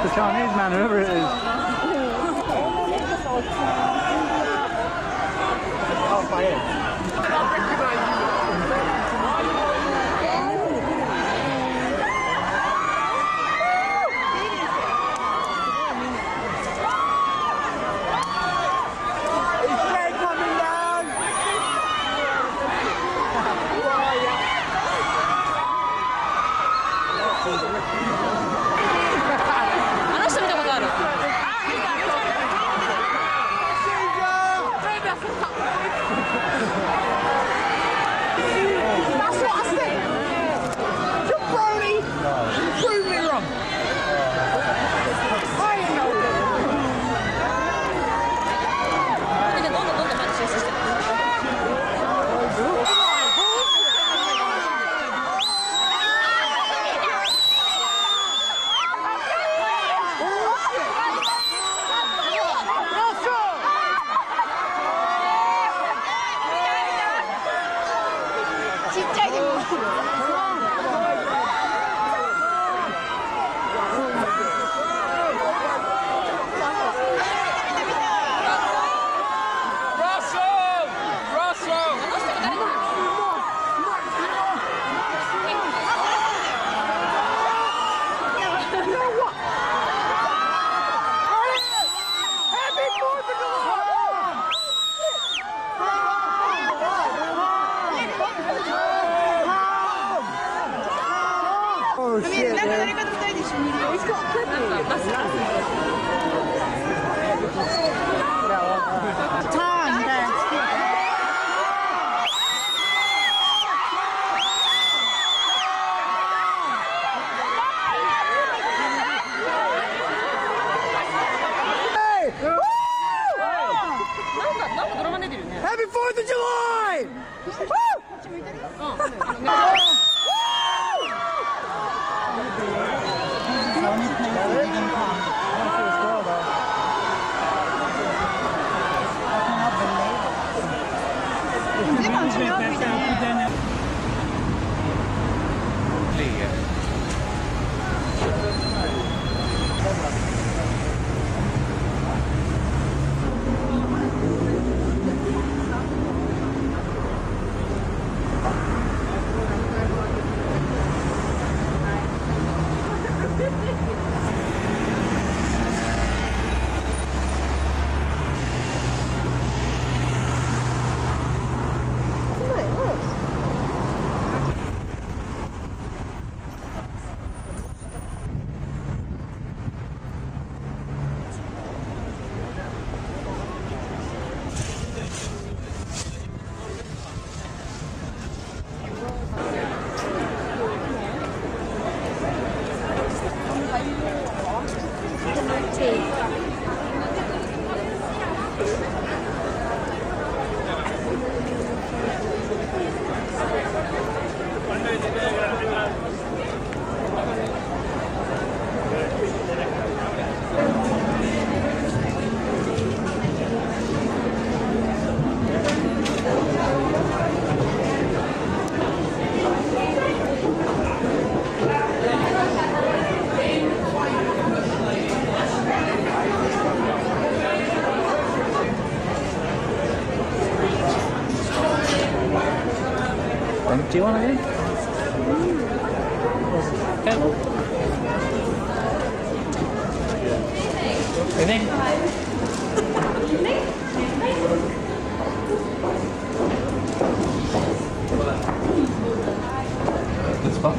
The Chinese man, whoever it is. Oh, my head. Happy 4th of July! Do you want to eat? Anything? That's fun.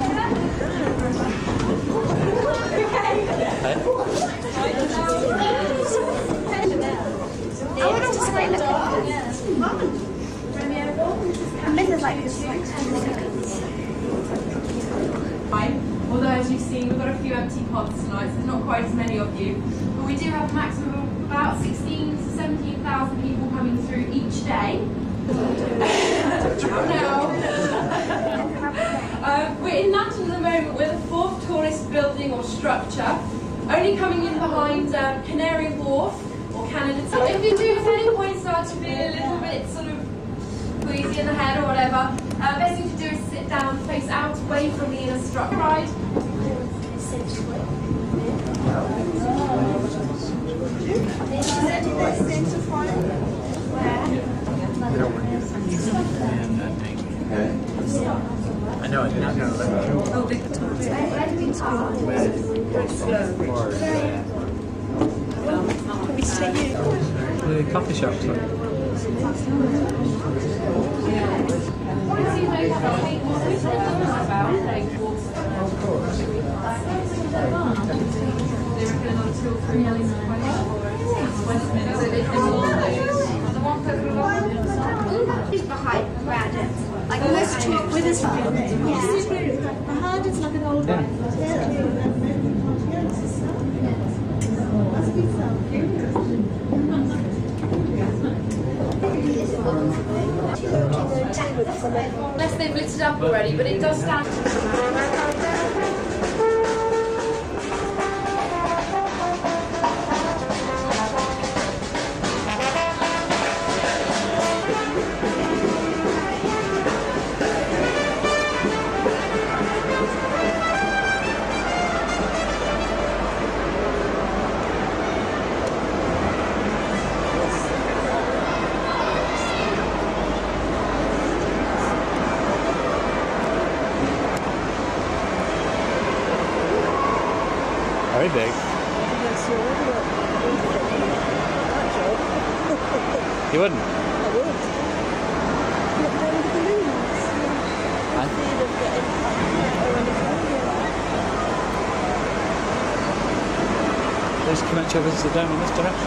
Although as you've seen, we've got a few empty pods tonight, so there's not quite as many of you. But we do have a maximum of about 16,000 to 17,000 people coming through each day. We're in London at the moment. We're the 4th tallest building or structure, only coming in behind Canary Wharf or Canada Town. If you do at any point start to feel a little bit sort of queasy in the head or whatever, best thing to do is sit down, face out, away from the inner structure. Ride. I know it's not going to let me. Oh, big The coffee shops. He's behind around it. Like let's talk with his phone. Yeah. Behind it's like an old one. Unless they've lit it up already, but it does stand. Very big. You wouldn't? I would. Look down the balloons. There's Comanche visitors down in this direction.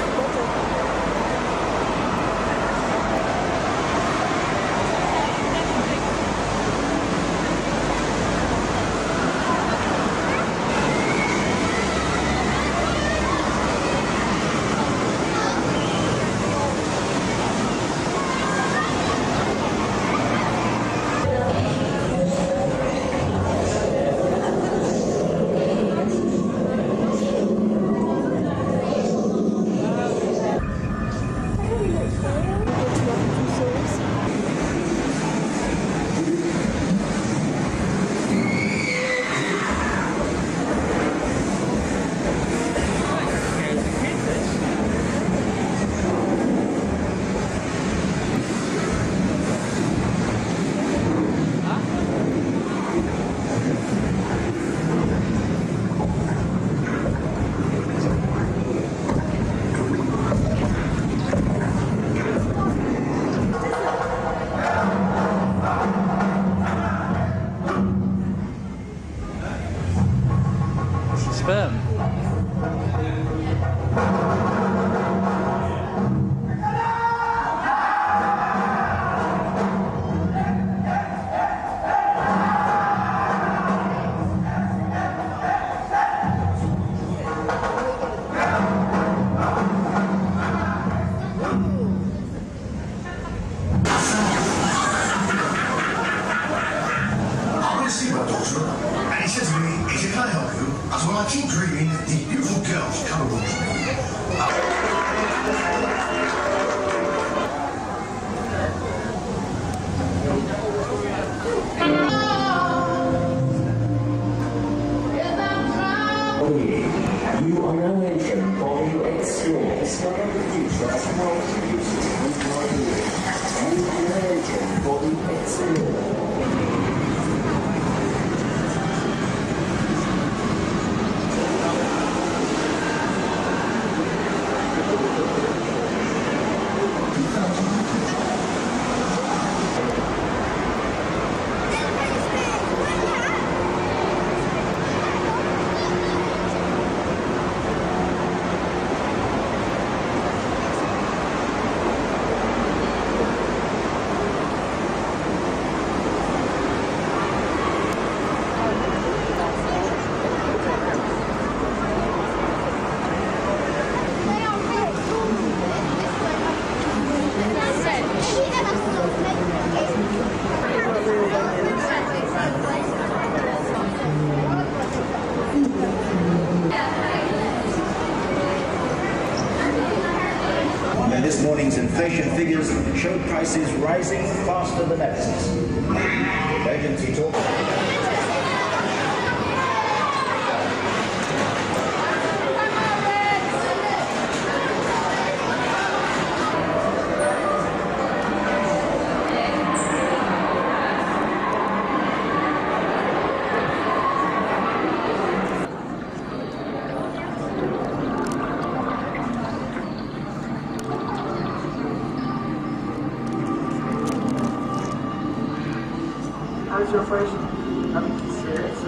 Sperm. And he said to me, he said, can I help you? I said, well, I keep dreaming that these beautiful girls come along. You are now entering Body Explore. Discover the future of how to use it with your ears. You are now entering Body Explore. And this morning's inflation figures show prices rising faster than ever. Emergency talk. your first? Seriously?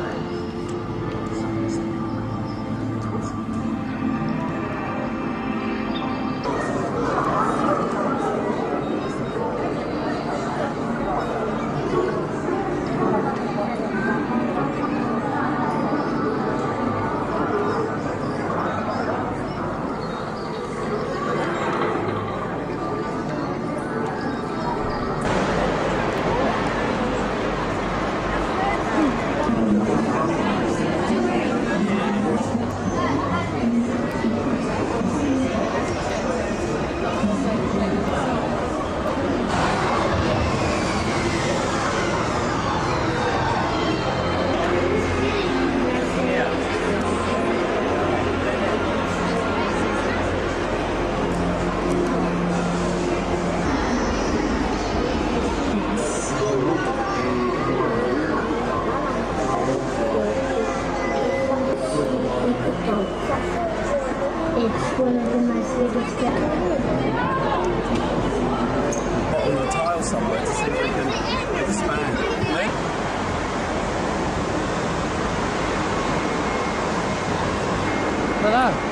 It's one of the most biggest On the tile somewhere to see if we can expand. Hello.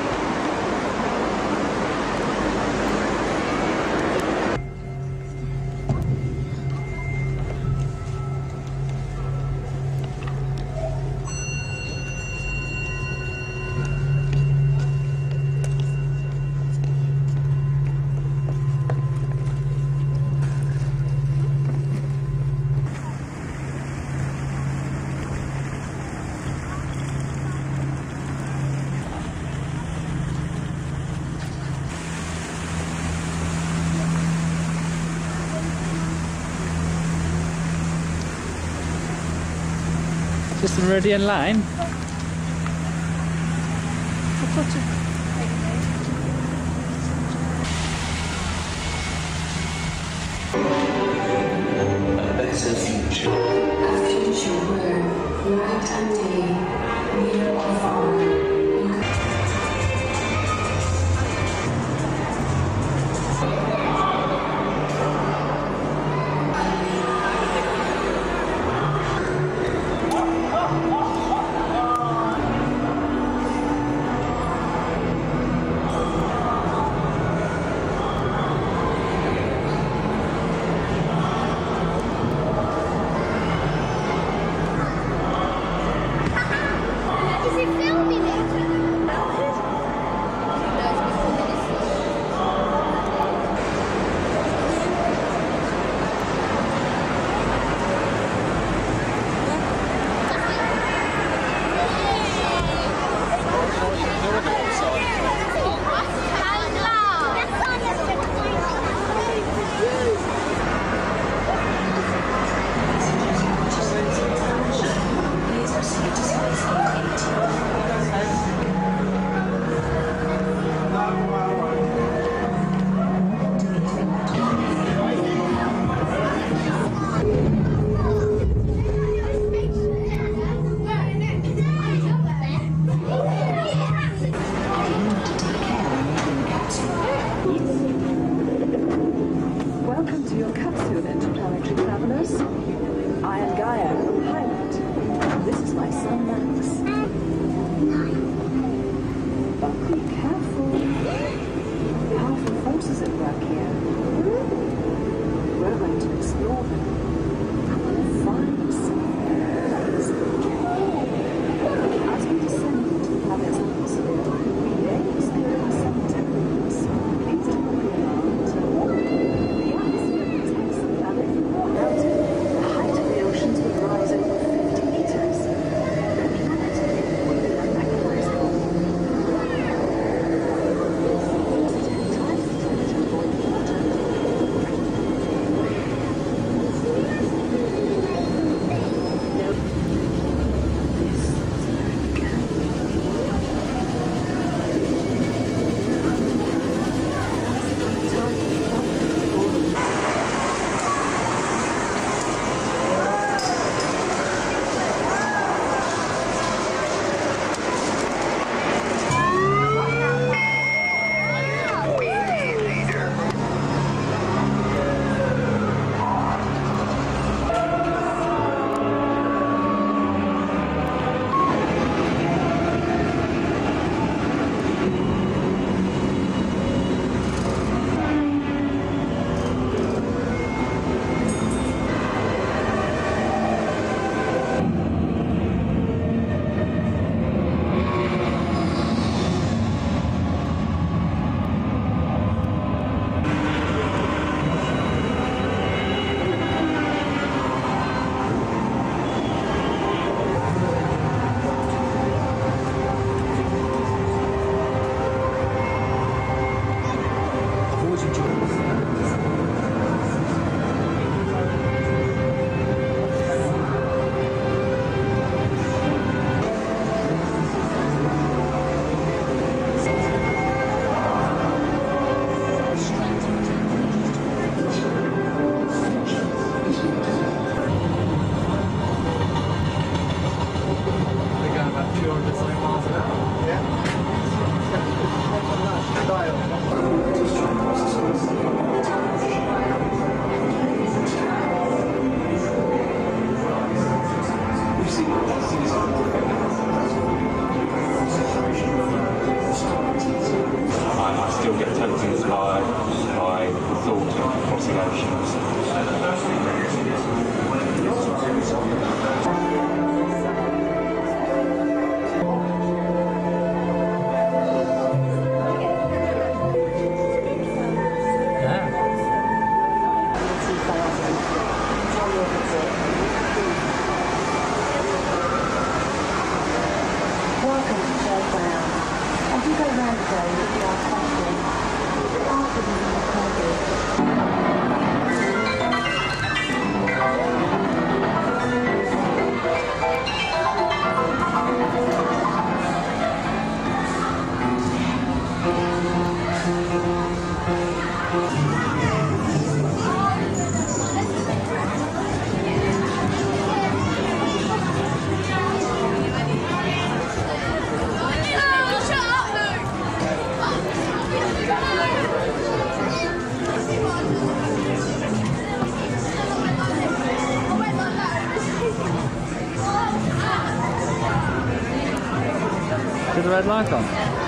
Just the Meridian line. A future where night and day, near or far. 200 miles an hour. Yeah. I still get totally inspired by the thought of crossing oceans. Is the red light on?